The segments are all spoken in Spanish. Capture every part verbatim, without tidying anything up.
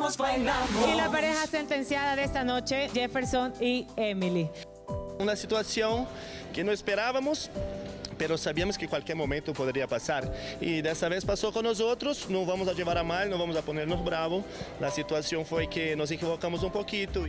Bailamos, bailamos. Y la pareja sentenciada de esta noche, Jefferson y Emily. Una situación que no esperábamos, pero sabíamos que cualquier momento podría pasar. Y dessa vez pasó con nosotros, no vamos a llevar a mal, no vamos a ponernos bravos. La situación fue que nos equivocamos un poquito.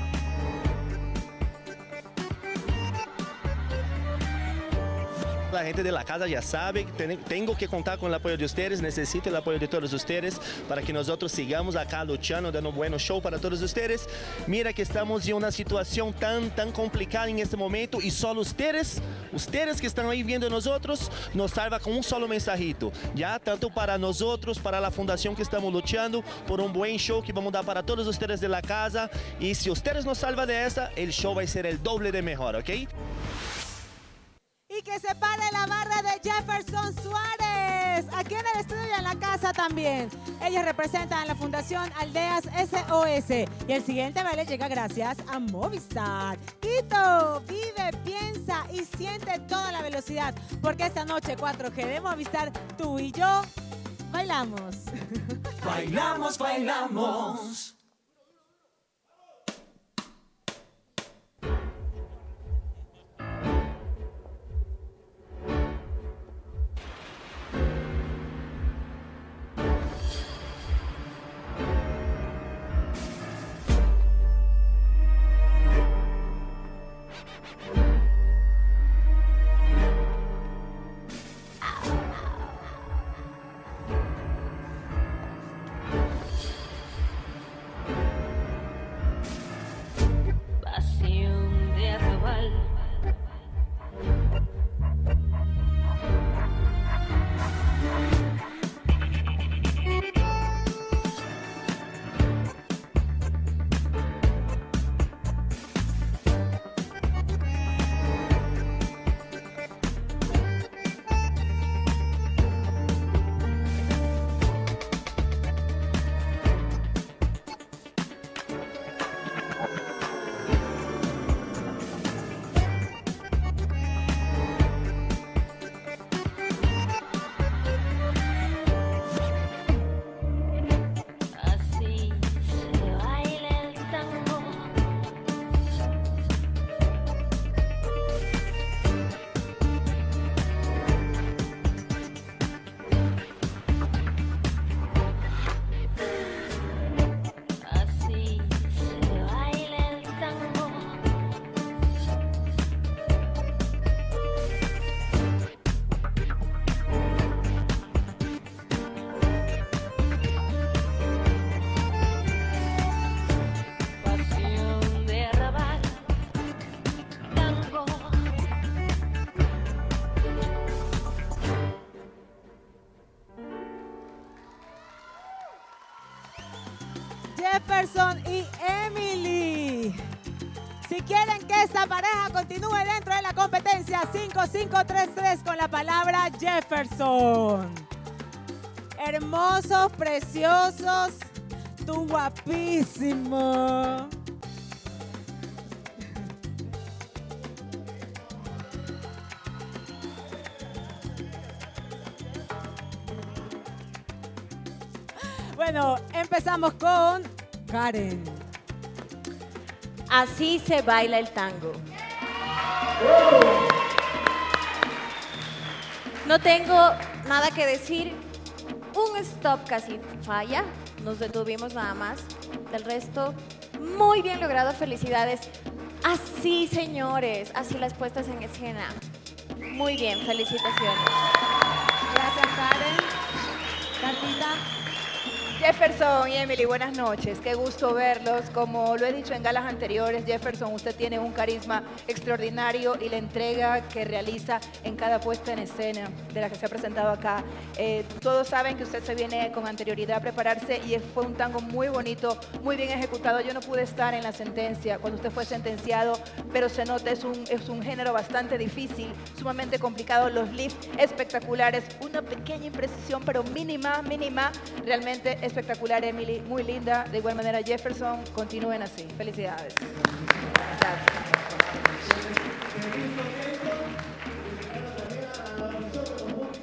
La gente de la casa ya sabe, tengo que contar con el apoyo de ustedes, necesito el apoyo de todos ustedes para que nosotros sigamos acá luchando, dando un buen show para todos ustedes. Mira que estamos en una situación tan, tan complicada en este momento y solo ustedes, ustedes que están ahí viendo a nosotros, nos salva con un solo mensajito, ya tanto para nosotros, para la fundación que estamos luchando por un buen show que vamos a dar para todos ustedes de la casa. Y si ustedes nos salvan de esa, el show va a ser el doble de mejor, ¿ok? Y que se pare la barra de Jefferson Suárez, aquí en el estudio y en la casa también. Ellos representan la Fundación Aldeas S O S. Y el siguiente baile llega gracias a Movistar. Quito, vive, piensa y siente toda la velocidad. Porque esta noche cuatro G de Movistar, tú y yo bailamos. Bailamos, bailamos. Jefferson y Emily. Si quieren que esta pareja continúe dentro de la competencia, cinco cinco tres tres con la palabra Jefferson. Hermosos, preciosos, tú guapísimo. Bueno, empezamos con Karen. Así se baila el tango. No tengo nada que decir. Un stop casi falla. Nos detuvimos nada más. Del resto, muy bien logrado. Felicidades. Así, señores. Así las puestas en escena. Muy bien. Felicitaciones. Gracias, Karen. Cartita. Jefferson y Emily, buenas noches. Qué gusto verlos. Como lo he dicho en galas anteriores, Jefferson, usted tiene un carisma extraordinario y la entrega que realiza en cada puesta en escena de la que se ha presentado acá. Eh, todos saben que usted se viene con anterioridad a prepararse y fue un tango muy bonito, muy bien ejecutado. Yo no pude estar en la sentencia cuando usted fue sentenciado, pero se nota, es un, es un género bastante difícil, sumamente complicado. Los lifts espectaculares, una pequeña imprecisión, pero mínima, mínima, realmente espectacular, Emily, muy linda. De igual manera, Jefferson, continúen así. Felicidades. Gracias.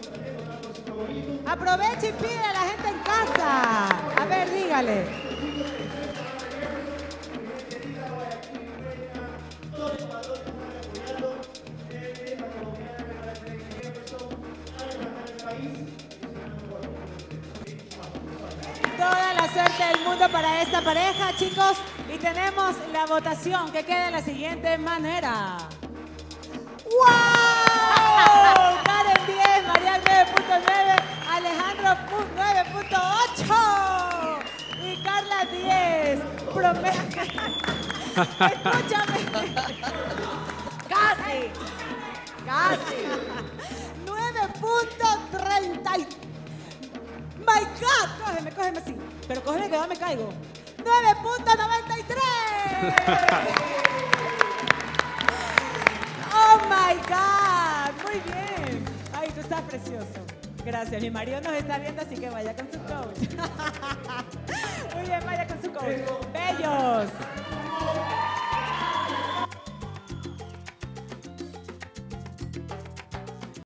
Aproveche y pide a la gente en casa. A ver, dígale. Toda la suerte del mundo para esta pareja, chicos. Y tenemos la votación que queda de la siguiente manera. ¡Wow! Karen diez, María nueve punto nueve, Alejandro nueve punto ocho y Carla diez. Promedio. Escúchame. Casi. Casi. nueve punto treinta. My God, cógeme, cógeme así. Pero cógeme que no me caigo. nueve punto noventa y tres. Oh my God, muy bien. Ay, tú estás precioso. Gracias, mi marido nos está viendo, así que vaya con su coach. Muy bien, vaya con su coach. Bellos.